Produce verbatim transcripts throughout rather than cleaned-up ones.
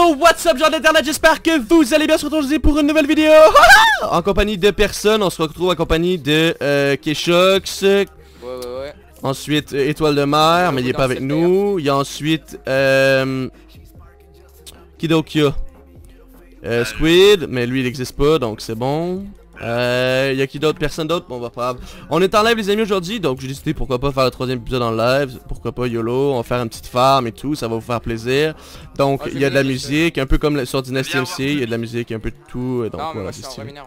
Yo, what's up gens d'internet, j'espère que vous allez bien se retrouver aujourd'hui pour une nouvelle vidéo. En compagnie de personnes, on se retrouve en compagnie de euh, Keshox. Ouais ouais ouais. Ensuite euh, Étoile de mer, mais il est pas avec nous. Il y a ensuite euh, Kidokia. Euh, Squid, mais lui il n'existe pas donc c'est bon. Euh, y a qui d'autre? Personne d'autre? Bon bah pas grave. On est en live les amis aujourd'hui, donc j'ai décidé pourquoi pas faire le troisième épisode en live. Pourquoi pas YOLO, on va faire une petite farm et tout, ça va vous faire plaisir. Donc il oh, y a de la musique, un peu comme sur Dynasty M C, il y a de la musique, un peu de tout, donc non, voilà c'est stylé. mineur,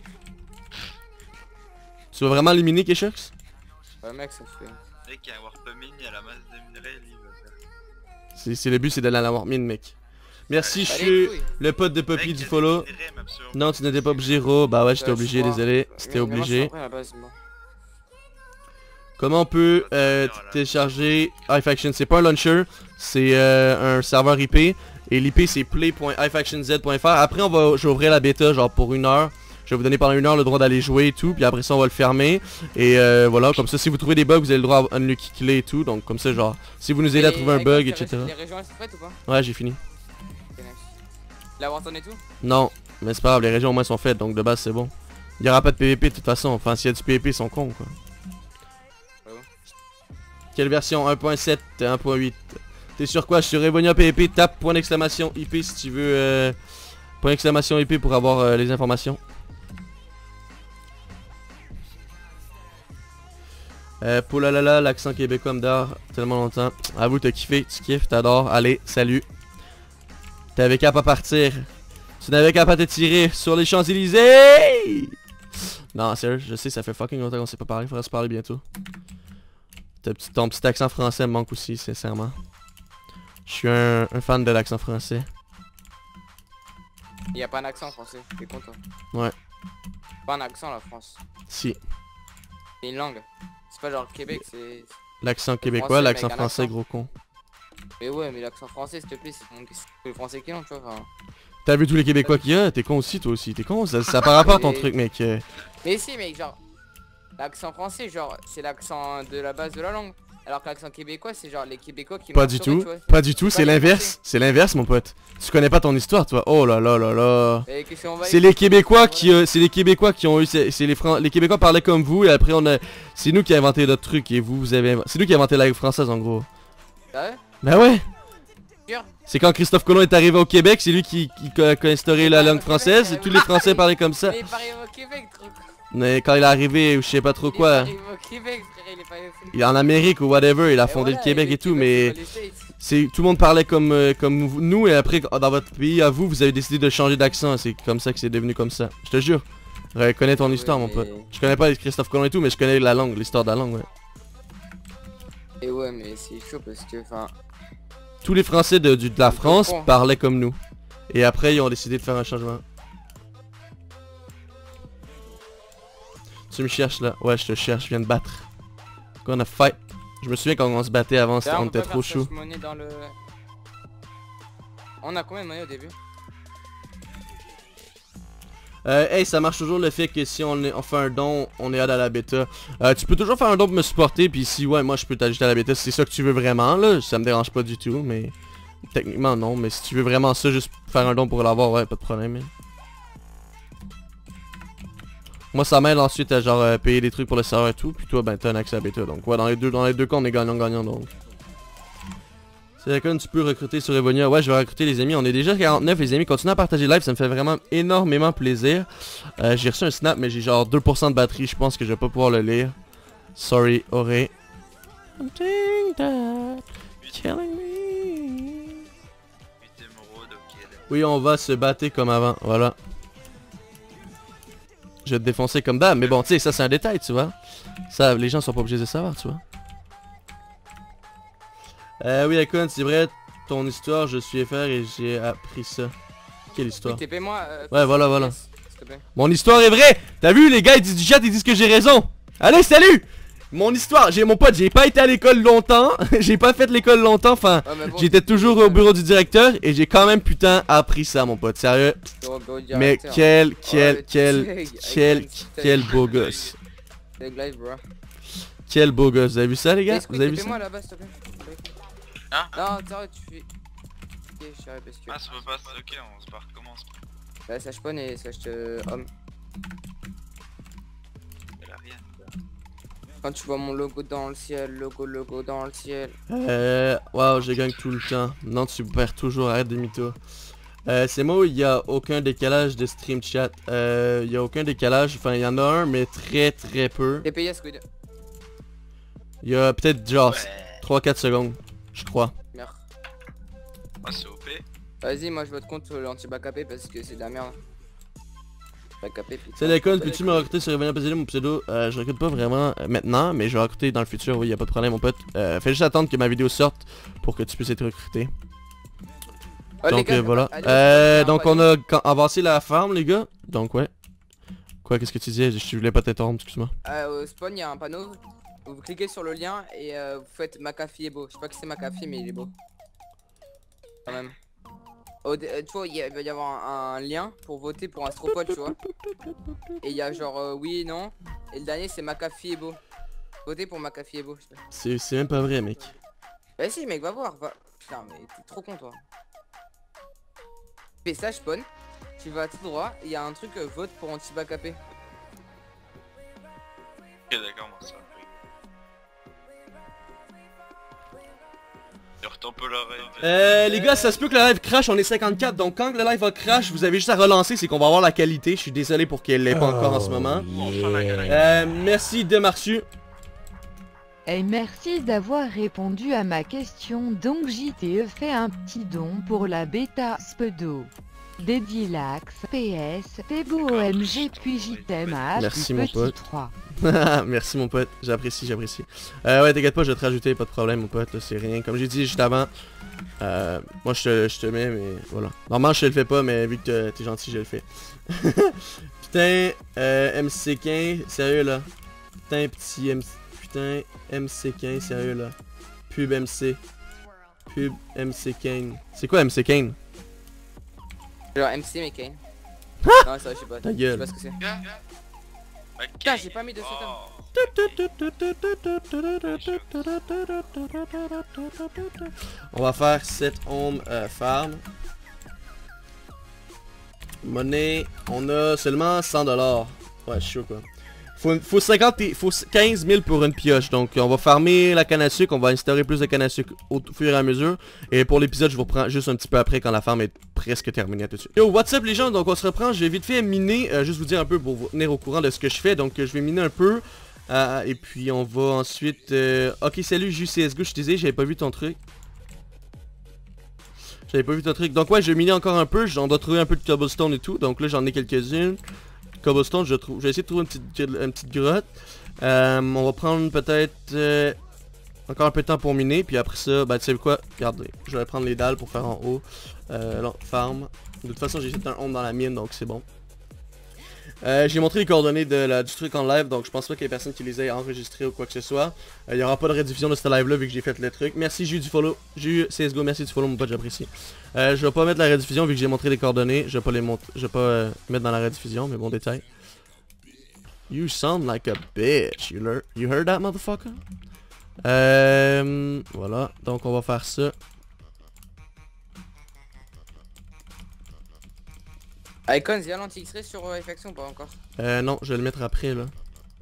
Tu vas vraiment éliminer Keshox? Ouais mec ça fait... Mec il y a un warpmine, il y a la masse de minerais, lui il va faire... C'est le but, c'est d'aller à la warpmine mec. Merci, je suis le pote de Poppy du follow. Non, tu n'étais pas obligé, Ro. Bah ouais, j'étais obligé, désolé. C'était obligé. Comment on peut euh, télécharger iFaction? C'est pas un launcher, c'est euh, un serveur I P. Et l'I P c'est play point i faction z point f r. Après, on va, je vais ouvrir la bêta genre pour une heure. Je vais vous donner pendant une heure le droit d'aller jouer et tout. Puis après ça, on va le fermer. Et euh, voilà, comme ça, si vous trouvez des bugs, vous avez le droit à unlucky clé et tout. Donc comme ça, genre, si vous nous aidez à trouver un bug, et cetera. Les régions elles sont faites ou pas? Ouais, j'ai fini. La Warzone et tout? Non, mais c'est pas grave, les régions au moins sont faites, donc de base c'est bon. Il y aura pas de P V P de toute façon, enfin s'il y a du P V P ils sont cons quoi. Ouais. Quelle version? un point sept, un point huit. T'es sur quoi? Je suis sur Evonia P V P, tape point d'exclamation I P si tu veux euh, point d'exclamation I P pour avoir euh, les informations. Euh, Poulalala, l'accent québécois me dort tellement longtemps. Avoue t'as kiffé, tu kiffes, t'adores, allez, salut. T'avais qu'à pas partir. Tu n'avais qu'à pas te tirer sur les Champs-Élysées. Non, sérieux, je sais, ça fait fucking longtemps qu'on s'est pas parlé. Faudra se parler bientôt. Ton petit, ton petit accent français me manque aussi, sincèrement. Je suis un, un fan de l'accent français. Y'a pas un accent français, t'es content? Ouais. Pas un accent la France. Si. C'est une langue. C'est pas genre Québec, c'est... L'accent québécois, l'accent français, gros con. Mais ouais, mais l'accent français, s'il te plaît, c'est le français qui est long, tu vois. Enfin... T'as vu tous les Québécois qu'il y a? T'es con aussi, toi aussi. T'es con, ça, ça par rapport à ton truc, mec. Euh... Mais si, mec, genre, l'accent français, genre, c'est l'accent de la base de la langue. Alors que l'accent québécois, c'est genre les Québécois qui... Pas du tout, pas du tout, c'est l'inverse. C'est l'inverse, mon pote. Tu connais pas ton histoire, toi. Oh là là là là. C'est les Québécois qui, euh, c'est les Québécois qui ont eu, c'est les Fran... les Québécois parlaient comme vous et après on a, c'est nous qui avons inventé notre truc et vous, vous avez, c'est nous qui avons inventé la langue française en gros. Ah ouais? Bah ouais. C'est quand Christophe Colomb est arrivé au Québec, c'est lui qui, qui, qui a instauré la langue française et tous les Français parlaient comme ça. Il est pas arrivé au Québec, trop. Mais quand il est arrivé, ou je sais pas trop quoi. Il est pas arrivé au Québec, frère, il est pas arrivé. Il est en Amérique ou whatever, il a fondé le Québec et tout, mais c'est tout le monde parlait comme euh, comme nous et après dans votre pays à vous, vous avez décidé de changer d'accent, c'est comme ça que c'est devenu comme ça. Je te jure. Reconnais ton histoire, mon pote. Je connais pas Christophe Colomb et tout, mais je connais la langue, l'histoire de la langue, ouais. Et ouais, mais c'est chaud parce que, enfin... Tous les Français de, de, de la France parlaient comme nous. Et après, ils ont décidé de faire un changement. Tu me cherches là? Ouais, je te cherche, je viens de battre. Gonna fight. Je me souviens quand on se battait avant, on, on était trop chaud. Le... On a combien de monnaie au début? Euh, hey, ça marche toujours le fait que si on, est, on fait un don, on est à la bêta. Euh, tu peux toujours faire un don pour me supporter, puis si ouais, moi je peux t'ajouter à la bêta, si c'est ça que tu veux vraiment, là, ça me dérange pas du tout, mais techniquement non, mais si tu veux vraiment ça, juste faire un don pour l'avoir, ouais, pas de problème. Hein. Moi ça m'aide ensuite à genre euh, payer des trucs pour le serveur et tout, puis toi ben t'as un accès à la bêta, donc ouais, dans les deux, dans les deux cas on est gagnant-gagnant donc. C'est d'accord, tu peux recruter sur Evonia. Ouais, je vais recruter les amis. On est déjà quarante-neuf les amis. Continuez à partager le live, ça me fait vraiment énormément plaisir. Euh, j'ai reçu un snap, mais j'ai genre deux pour cent de batterie. Je pense que je vais pas pouvoir le lire. Sorry, Auré. Oui, on va se battre comme avant. Voilà. Je vais te défoncer comme d'hab. Mais bon, tu sais, ça c'est un détail, tu vois. Ça, les gens sont pas obligés de savoir, tu vois. Euh, oui, Akon, c'est vrai, ton histoire, je suis F R et j'ai appris ça. Quelle histoire? Oui, moi, euh, ouais, voilà, voilà. Mon histoire est vraie! T'as vu, les gars, ils disent du chat, ils disent que j'ai raison! Allez, salut! Mon histoire, j'ai mon pote, j'ai pas été à l'école longtemps, j'ai pas fait l'école longtemps, enfin, ouais, bon, j'étais toujours au bureau du directeur et j'ai quand même putain appris ça, mon pote, sérieux. Mais quel, quel, oh, quel, quel, quel beau gosse. Quel beau gosse, vous avez vu ça, les gars? Vous avez vu ça? Hein? Non, tu fais... expliquer, je dirais, parce que... Ah, ça peut pas, ok, on se barre, commence. Bah, slash spawn et slash euh, homme. Elle a rien. Quand tu vois mon logo dans le ciel, logo, logo dans le ciel. Euh... Waouh, je gagne tout le temps. Non, tu perds toujours, arrête de mytho. Euh, c'est moi où il y a aucun décalage de stream chat. Euh, il y a aucun décalage, enfin il y en a un, mais très très peu. T'es payé Squid. Il y a peut-être genre Ouais. trois quatre secondes, je crois. Merde. Ah, c'est O P. Vas-y, moi je vote contre l'anti-backupé parce que c'est de la merde. Backupé, putain. C'est l'école, peux-tu me recruter sur Revenant Possédé mon pseudo? Euh, je recrute pas vraiment euh, maintenant, mais je vais recruter dans le futur, oui, y a pas de problème mon pote. Euh, fais juste attendre que ma vidéo sorte pour que tu puisses être recruté. Oh, les Donc gars, euh, voilà. allez, Euh, allez, donc allez. on a quand- avancé la farm les gars. Donc ouais. Quoi, qu'est-ce que tu disais? Je voulais pas t'interrompre, excuse-moi. Euh, au spawn, il y a un panneau. Vous cliquez sur le lien et euh, vous faites McAfee est beau. Je sais pas que c'est McAfee, mais il est beau. Quand même. Au dé- euh, tu vois, il y a- il va y avoir un, un lien pour voter pour un stropole, tu vois. Et il y a genre euh, oui, non. Et le dernier, c'est McAfee est beau. Votez pour McAfee est beau. je sais pas. C'est c'est même pas vrai mec. Bah si, mec, va voir. Va... Putain, mais t'es trop con, toi. Fais ça, spawn. Tu vas tout droit. Il y a un truc euh, vote pour anti-backupé. Ok, d'accord, moi ça. Et retourne peu la règle. Euh les gars, ça se peut que le live crash, on est cinquante-quatre. Donc quand le live va crash, vous avez juste à relancer, c'est qu'on va avoir la qualité. Je suis désolé pour qu'elle l'ait pas encore en ce moment. Enfin la gueule. Euh, merci de Marsu. Et merci d'avoir répondu à ma question. Donc J T E fait un petit don pour la bêta Spedo. Dédilax, P S, t'es beau O M G puis J t'aime à Merci, H mon petit pote. trois. Merci mon pote, j'apprécie, j'apprécie. Euh, ouais, t'inquiète pas, je vais te rajouter, pas de problème mon pote, là, c'est rien. Comme j'ai dit juste avant, euh, moi je te, je te mets, mais voilà. Normalement je te le fais pas, mais vu que t'es gentil, je le fais. Putain, euh, M C quinze, sérieux là. Putain, petit M C... Putain, M C quinze, sérieux là. Pub M C. Pub M C quinze. C'est quoi M C quinze? Genre M C, mais Kane. Non, ça, je sais pas. Ta Je sais gueule. pas ce que c'est. Ok. Putain, j'ai pas mis de setup. Oh. On va faire sept home euh, farm. Monnaie, on a seulement cent dollars. Ouais, je suis chaud quoi. Faut, faut cinquante et, faut quinze mille pour une pioche. Donc on va farmer la canne à sucre, on va instaurer plus de canne à sucre au fur et à mesure. Et pour l'épisode, je vous reprends juste un petit peu après quand la farm est presque terminée. À tout de suite. Yo, what's up les gens? Donc on se reprend, je vais vite fait miner, euh, juste vous dire un peu pour vous tenir au courant de ce que je fais. Donc euh, je vais miner un peu. Euh, et puis on va ensuite... Euh... Ok, salut J C S G O, je suis désolé, j'avais pas vu ton truc. J'avais pas vu ton truc. Donc ouais, je vais miner encore un peu, j'en dois trouver un peu de cobblestone et tout. Donc là j'en ai quelques-unes. Cobblestone, je trouve, je vais essayer de trouver une petite, une petite grotte. Euh, on va prendre peut-être euh, encore un peu de temps pour miner, puis après ça, bah tu sais quoi, regardez, je vais prendre les dalles pour faire en haut, euh, non, farm. De toute façon, j'ai fait un home dans la mine, donc c'est bon. Euh, j'ai montré les coordonnées de la, du truc en live, donc je pense pas qu'il y ait personne qui les ait enregistrés ou quoi que ce soit. Il euh, y aura pas de rediffusion de ce live là vu que j'ai fait le truc. Merci J U du follow, J U C S G O, merci du follow mon pote, j'apprécie. Euh, je vais pas mettre la rediffusion vu que j'ai montré les coordonnées, je vais pas les montrer, je vais pas euh, mettre dans la rediffusion, mais bon détail. You sound like a bitch, you, lear you heard that motherfucker? Euh, voilà, donc on va faire ça. Icons, il y a l'anti-X-ray sur euh, F-Action ou pas encore? Euh, non, je vais le mettre après là.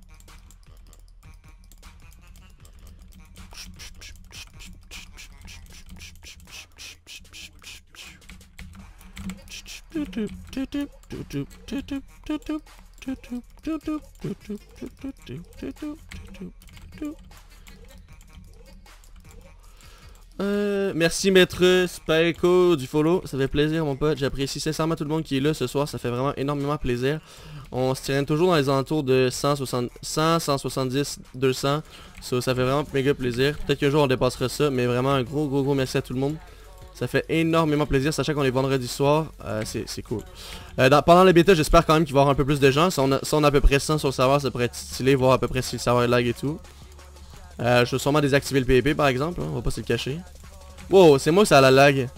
Euh, merci maître Spyco du follow, ça fait plaisir mon pote, j'apprécie sincèrement tout le monde qui est là ce soir, ça fait vraiment énormément plaisir. On se tienne toujours dans les alentours de cent, soixante, cent, cent soixante-dix, deux cents, so, ça fait vraiment méga plaisir. Peut-être qu'un jour on dépassera ça, mais vraiment un gros gros gros merci à tout le monde. Ça fait énormément plaisir, sachant qu'on est vendredi soir, euh, c'est cool. Euh, dans, pendant le bêta, j'espère quand même qu'il va y avoir un peu plus de gens. Si on, a, si on a à peu près cent sur le serveur, ça pourrait être stylé, voir à peu près si le serveur lag et tout. Euh, je vais sûrement désactiver le P V P par exemple, hein, on va pas se le cacher. Wow, c'est moi ça a la lag. Le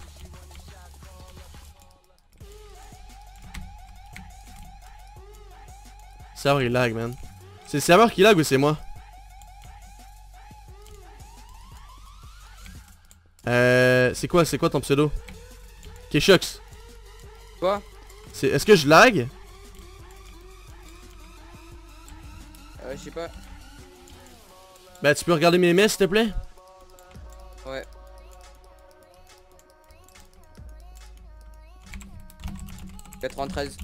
serveur il lag man. C'est le serveur qui lag ou c'est moi? Euh, c'est quoi, c'est quoi ton pseudo? Ok, Shox. Quoi? C'est... Est-ce que je lag? Euh, je sais pas. Ben, tu peux regarder mes messages, s'il te plaît? Ouais. quatre-vingt-treize.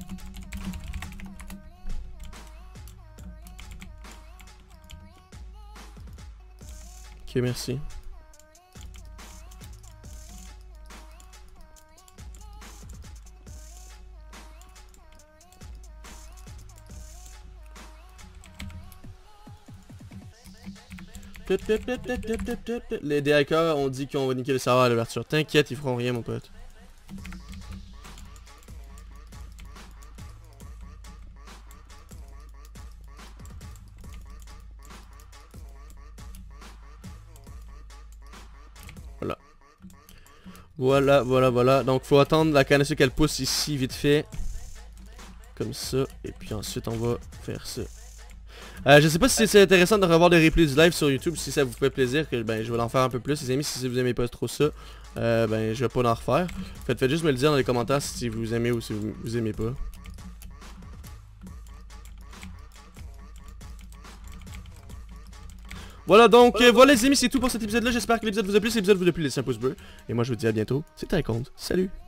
Ok, merci. Les D hackers ont dit qu'on va niquer le serveur à l'ouverture. T'inquiète, ils feront rien, mon pote. Voilà. Voilà, voilà, voilà. Donc, faut attendre la canne à sucre qu'elle pousse ici, vite fait. Comme ça. Et puis ensuite, on va faire ça. Euh, je sais pas si c'est intéressant de revoir des replays du live sur YouTube, si ça vous fait plaisir, que ben je vais en faire un peu plus les amis. Si vous aimez pas trop ça, euh, ben je vais pas en refaire. Faites, faites juste me le dire dans les commentaires si vous aimez ou si vous, vous aimez pas. Voilà donc, euh, voilà les amis, c'est tout pour cet épisode là. J'espère que l'épisode vous a plu. Si l'épisode vous a plu, laissez un pouce bleu. Et moi je vous dis à bientôt. C'était un compte. Salut.